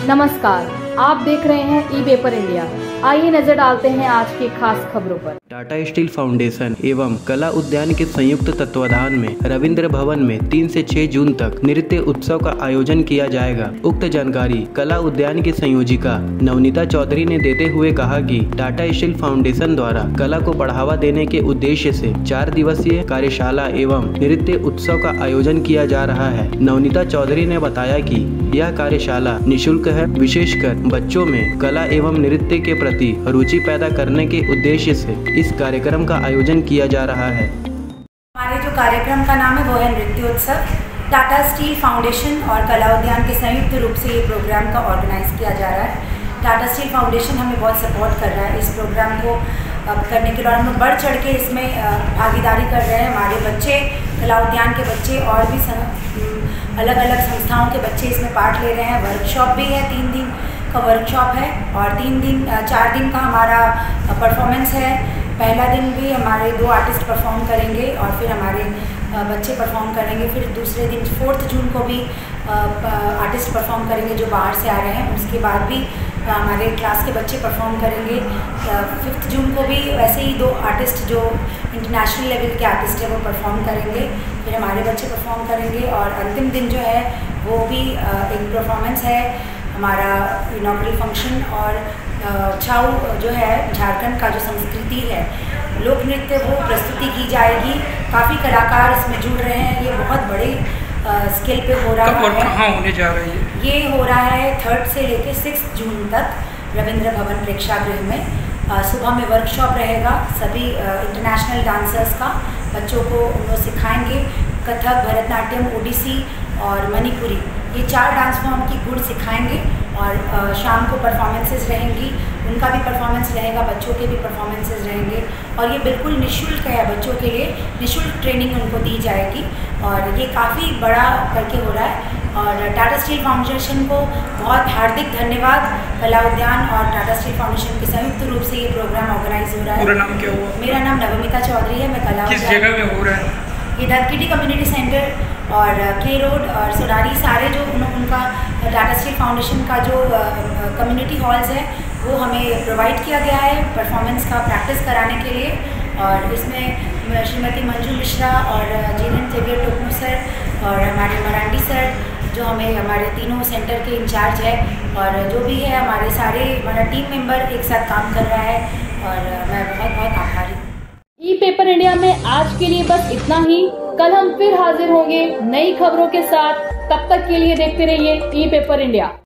नमस्कार, आप देख रहे हैं ई पेपर इंडिया। आइए नजर डालते हैं आज की खास खबरों पर। टाटा स्टील फाउंडेशन एवं कला उद्यान के संयुक्त तत्वाधान में रविंद्र भवन में 3 से 6 जून तक नृत्य उत्सव का आयोजन किया जाएगा। उक्त जानकारी कला उद्यान की संयोजिका नवनीता चौधरी ने देते हुए कहा कि टाटा स्टील फाउंडेशन द्वारा कला को बढ़ावा देने के उद्देश्य से 4 दिवसीय कार्यशाला एवं नृत्य उत्सव का आयोजन किया जा रहा है। नवनीता चौधरी ने बताया कि यह कार्यशाला निःशुल्क है। विशेषकर बच्चों में कला एवं नृत्य के प्रति रुचि पैदा करने के उद्देश्य से इस कार्यक्रम का आयोजन किया जा रहा है। हमारे जो कार्यक्रम का नाम है वो है नृत्य उत्सव। टाटा स्टील फाउंडेशन और कला उद्यान के संयुक्त रूप से ये प्रोग्राम का ऑर्गेनाइज किया जा रहा है। टाटा स्टील फाउंडेशन हमें बहुत सपोर्ट कर रहा है इस प्रोग्राम को करने के लिए, और हम लोग बढ़ चढ़ के इसमें भागीदारी कर रहे हैं। हमारे बच्चे, कला उद्यान के बच्चे और भी अलग अलग संस्थाओं के बच्चे इसमें पार्ट ले रहे हैं। वर्कशॉप भी है, 3 दिन का वर्कशॉप है और 4 दिन का हमारा परफॉर्मेंस है। पहला दिन भी हमारे 2 आर्टिस्ट परफॉर्म करेंगे और फिर हमारे बच्चे परफॉर्म करेंगे। फिर दूसरे दिन 4 जून को भी आर्टिस्ट परफॉर्म करेंगे जो बाहर से आ रहे हैं। उसके बाद भी हमारे क्लास के बच्चे परफॉर्म करेंगे। 5 जून को भी वैसे ही 2 आर्टिस्ट जो इंटरनेशनल लेवल के आर्टिस्ट हैं वो परफॉर्म करेंगे। फिर हमारे बच्चे परफॉर्म करेंगे और अंतिम दिन जो है वो भी एक परफॉर्मेंस है हमारा इनॉग्रेल फंक्शन। और छाऊ जो है झारखंड का जो संस्कृति है, लोक नृत्य, वो प्रस्तुति की जाएगी। काफ़ी कलाकार इसमें जुड़ रहे हैं। ये बहुत बड़े स्केल पे हो रहा है। कहाँ होने जा रही है? ये हो रहा है 3 से लेकर 6 जून तक रविंद्र भवन प्रेक्षागृह में। सुबह में वर्कशॉप रहेगा सभी इंटरनेशनल डांसर्स का। बच्चों को उन लोग सिखाएंगे कथक, भरतनाट्यम, ओडिसी और मणिपुरी, ये 4 डांस फॉर्म की गुण सिखाएंगे। और शाम को परफॉर्मेंसेस रहेंगी, उनका भी परफॉर्मेंस रहेगा, बच्चों के भी परफॉर्मेंसेस रहेंगे। और ये बिल्कुल निःशुल्क है, बच्चों के लिए निःशुल्क ट्रेनिंग उनको दी जाएगी। और ये काफ़ी बड़ा करके हो रहा है। और टाटा स्टील फाउंडेशन को बहुत हार्दिक धन्यवाद। कला उद्यान और टाटा स्टील फाउंडेशन के संयुक्त रूप से ये प्रोग्राम ऑर्गेनाइज हो रहा है। पूरा नाम क्या हुआ? मेरा नाम नवनीता चौधरी है। मैं कला किस जगह में हो रहा है? ये धनकिटी कम्युनिटी सेंटर और के रोड और सोनारी, सारे जो उनका टाटा स्टील फाउंडेशन का जो कम्युनिटी हॉल्स है वो हमें प्रोवाइड किया गया है परफॉर्मेंस का प्रैक्टिस कराने के लिए। और इसमें श्रीमती मंजू मिश्रा और जीनन जेवियर टोकनू सर और हमारे मरांडी सर जो हमारे तीनों सेंटर के इंचार्ज है, और जो भी है हमारे सारे हमारा टीम मेंबर एक साथ काम कर रहा है। और मैं बहुत बहुत आभारी हूँ। ई पेपर इंडिया में आज के लिए बस इतना ही। कल हम फिर हाजिर होंगे नई खबरों के साथ। तब तक के लिए देखते रहिए ई पेपर इंडिया।